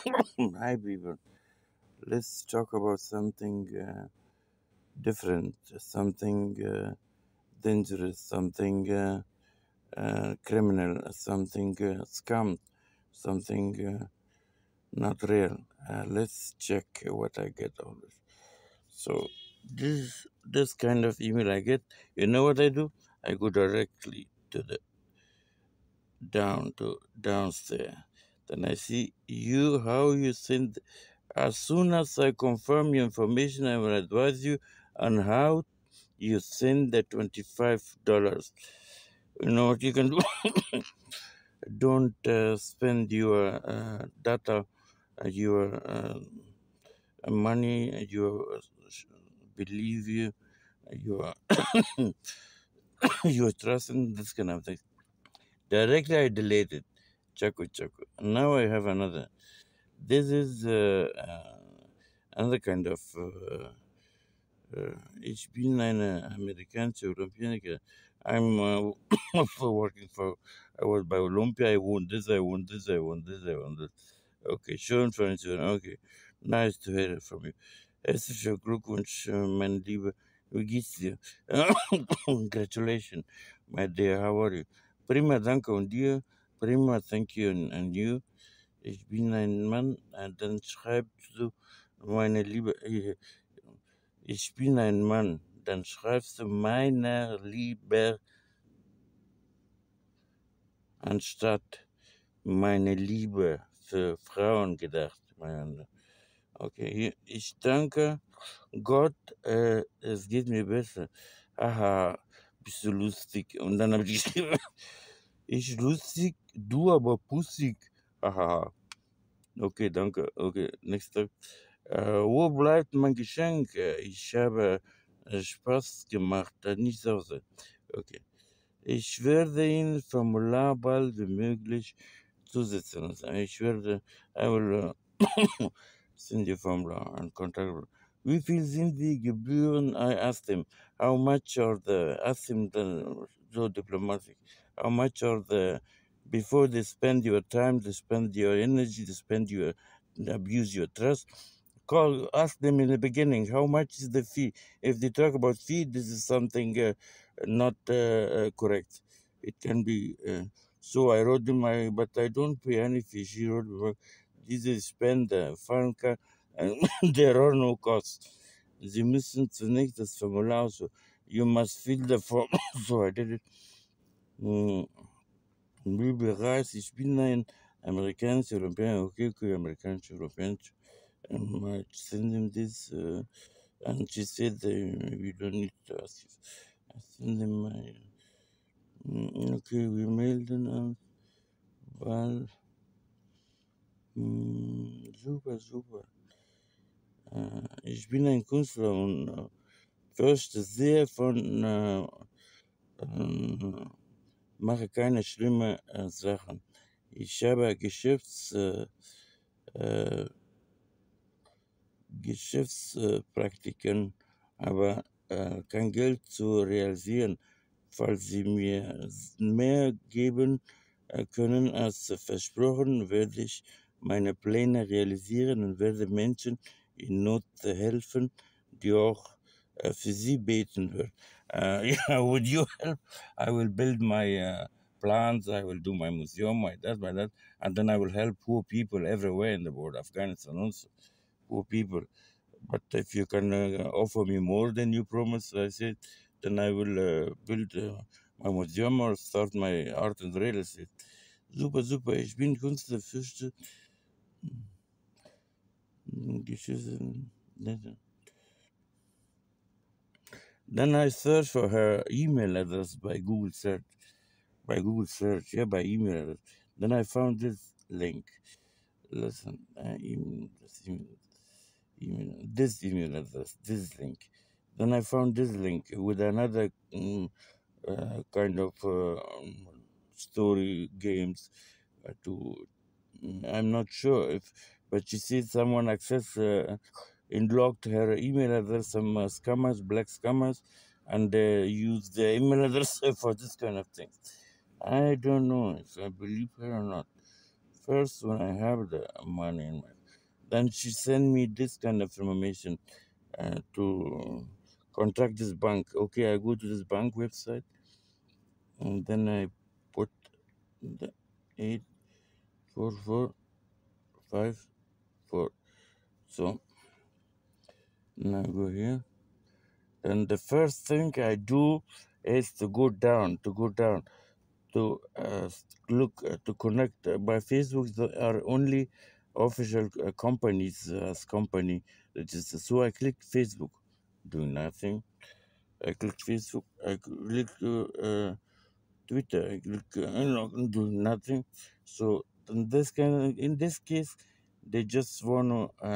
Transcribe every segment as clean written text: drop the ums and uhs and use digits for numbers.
Hi, people. Let's talk about something different, something dangerous, something criminal, something scam, something not real. Let's check what I get always. So this kind of email I get, you know what I do? I go directly to the downstairs. Then I see you how you send. As soon as I confirm your information, I will advise you on how you send the $25. You know what you can do? Don't spend your data, your money, your believe you, your your trust in this kind of thing. Directly, I deleted Chaco Chaco. Now I have another. This is another kind of. Ich bin eine amerikanische Olympioniker. I'm working for, I was by Olympia, I won this, I won this, I won this, I won this. Okay, schön, schön, schön, okay. Nice to hear it from you. Herzlichen Glückwunsch, mein Lieber. Wie geht's dir? Congratulations, my dear, how are you? Prima, danke und dir. Prima, thank you and you. Ich bin ein Mann, dann schreibst du, meine Liebe, ich bin ein Mann, dann schreibst du meiner Liebe anstatt meine Liebe für Frauen gedacht. Okay, ich danke Gott, es geht mir besser. Haha, bist du lustig. Und dann habe ich geschrieben, ich lustig, du aber pussig. Haha. Okay, danke. Okay, nächster. Wo bleibt mein Geschenk? Ich habe Spaß gemacht, nicht zu Hause. Okay. Ich werde Ihnen Formular bald wie möglich zusetzen. Also ich werde, I will send you Formular and contact. Wie viel sind die Gebühren? I asked him. How much are the, asked him so diplomatic. How much are the, before they spend your time, they spend your energy, they spend your, abuse your trust. Call, ask them in the beginning, how much is the fee? If they talk about fee, this is something not correct. It can be. So I wrote them, but I don't pay any fee. She wrote, well, this is spend Franca, and there are no costs. Sie müssen zunächst das Formular, so you must fill the form. So I did it. Bereits, ich bin ein amerikanischer Europäer, okay, amerikanischer Europäer. I send him this, and she said we don't need to ask you. I send him my. Okay, wir melden uns, weil. Super, super. Ich bin ein Künstler und fürchte sehr von. Mache keine schlimmen Sachen. Ich habe Geschäftspraktiken, aber kein Geld zu realisieren. Falls Sie mir mehr geben können als versprochen, werde ich meine Pläne realisieren und werde Menschen in Not helfen, die auch für Sie beten werden. Yeah, would you help? I will build my plans, I will do my museum, my that, and then I will help poor people everywhere in the world, Afghanistan also, poor people. But if you can offer me more than you promised, I said, then I will build my museum or start my art and real estate. Super, super. Ich bin Künstler, fürchte. Then I searched for her email address by Google search. By Google search, yeah, by email address. Then I found this link. Listen, this email address, this link. Then I found this link with another kind of story games to. I'm not sure if, but she said someone unlocked her email address, some scammers, black scammers, and use the email address for this kind of thing. I don't know if I believe her or not. first when I have the money in my. Then she sent me this kind of information to contact this bank. Okay, I go to this bank website and then I put the 84454. So now I go here. And the first thing I do is to go down, to look, to connect. By Facebook, there are only official companies as company registered. So I click Facebook, do nothing. I click Facebook, I click Twitter, I click, do nothing. So in this case, they just want to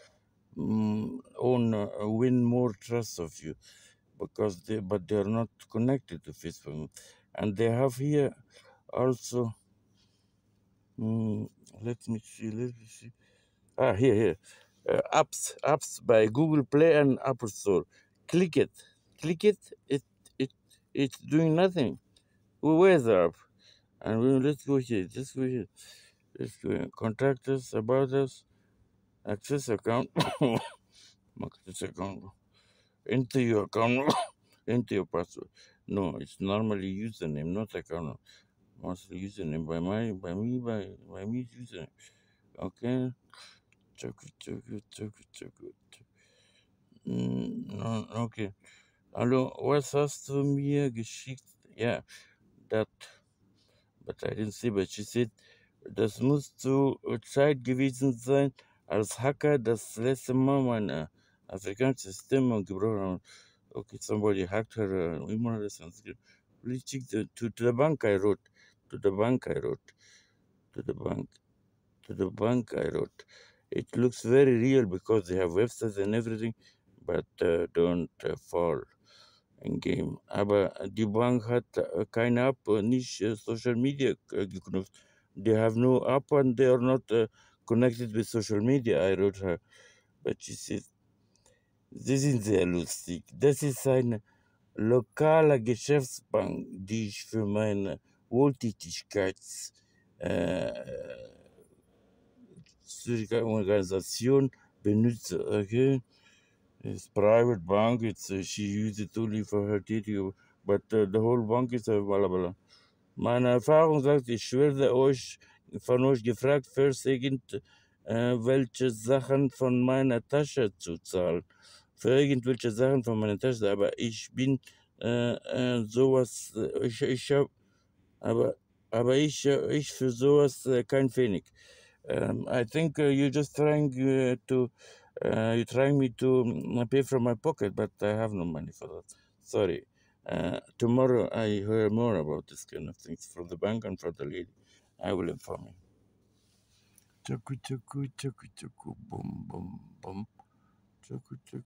win more trust of you because they are not connected to Facebook, and they have here also. Mm, let me see. Here. Apps by Google Play and Apple Store. Click it. Click it. It, it's doing nothing. Where's the app? And let's go here. Let's go here. Let's go here. Contact us, about us, access account, access account. Enter your account, enter your password. No, it's normally username, not account. Mostly username by me username. Okay. Check it, check it, check it, check it. No, okay. Hallo, was hast du mir geschickt? Ja, das, but I didn't see, but she said, das muss zu Zeit gewesen sein, als Hacker das letzte Mal meine afrikanische Stimme gebrochen haben. Okay, somebody hacked her email address and said, please check to the bank I wrote. To the bank I wrote. To the bank. To the bank I wrote. It looks very real because they have websites and everything, but don't fall in game. Aber die Bank hat keine App, nicht Social Media geknüpft. They have no app and they are not connected with social media. I wrote her, but she said, das ist sehr lustig. Das ist eine lokale Geschäftsbank, die ich für meine Wohltätigkeits Organisation benutze. Okay, it's private bank. It's she used it only for her TTO, but the whole bank is available. Meine Erfahrung sagt, ich werde euch von euch gefragt, first welche Sachen von meiner Tasche zu zahlen. Für irgendwelche Sachen von meiner Tasche, aber ich bin sowas, ich habe, aber ich für sowas kein Pfennig. I think you're just trying you're trying me to pay from my pocket, but I have no money for that. Sorry. Tomorrow I hear more about this kind of things from the bank and from the lady. I will inform you. Chuku chuku chuku chuku boom boom boom. Chuku chuku.